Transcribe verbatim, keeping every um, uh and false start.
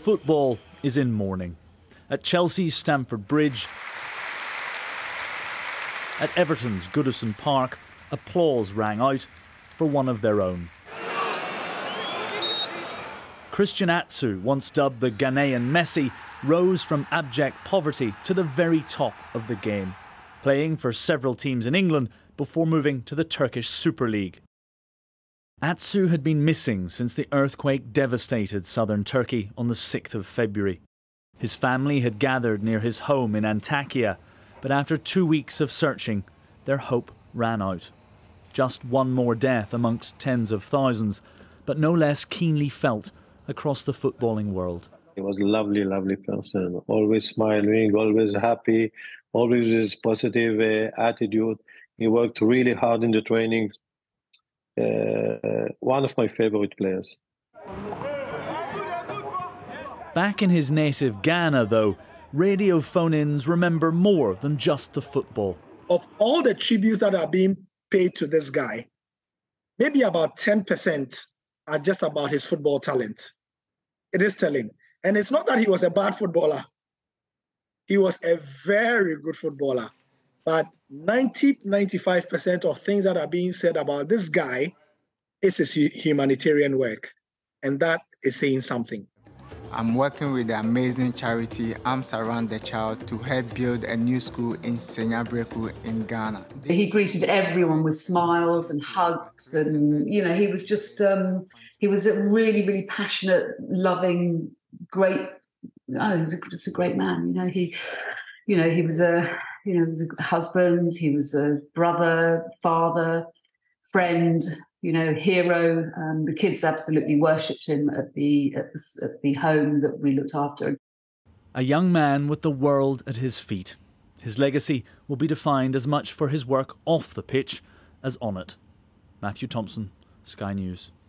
Football is in mourning. At Chelsea's Stamford Bridge, at Everton's Goodison Park, applause rang out for one of their own. Christian Atsu, once dubbed the Ghanaian Messi, rose from abject poverty to the very top of the game, playing for several teams in England before moving to the Turkish Super League. Atsu had been missing since the earthquake devastated southern Turkey on the sixth of February. His family had gathered near his home in Antakya, but after two weeks of searching, their hope ran out. Just one more death amongst tens of thousands, but no less keenly felt across the footballing world. He was a lovely, lovely person, always smiling, always happy, always with his positive uh, attitude. He worked really hard in the trainings. Uh, one of my favorite players. Back in his native Ghana, though, radio phone-ins remember more than just the football. Of all the tributes that are being paid to this guy, maybe about ten percent are just about his football talent. It is telling. And it's not that he was a bad footballer. He was a very good footballer. But ninety, ninety-five percent of things that are being said about this guy is his humanitarian work. And that is saying something. I'm working with the amazing charity Arms Around the Child to help build a new school in Senyabreku in Ghana. He greeted everyone with smiles and hugs, and you know, he was just um, he was a really, really passionate, loving, great. Oh, he was a, just a great man. You know, he, you know, he was a, you know, he was a husband. He was a brother, father, friend. You know, hero. Um, the kids absolutely worshipped him at the, at the at the home that we looked after. A young man with the world at his feet. His legacy will be defined as much for his work off the pitch as on it. Matthew Thompson, Sky News.